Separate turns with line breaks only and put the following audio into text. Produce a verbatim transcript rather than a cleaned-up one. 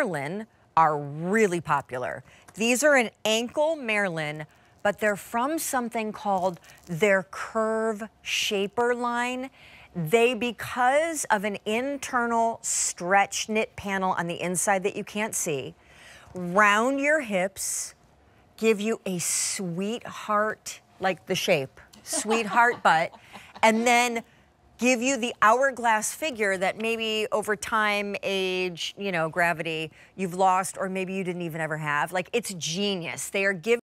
Maryland are really popular. These are an ankle Maryland, but they're from something called their Curve Shaper line. They, because of an internal stretch knit panel on the inside that you can't see, round your hips, give you a sweetheart, like the shape, sweetheart butt, and then give you the hourglass figure that maybe over time, age, you know, gravity, you've lost, or maybe you didn't even ever have. Like, it's genius. They are giving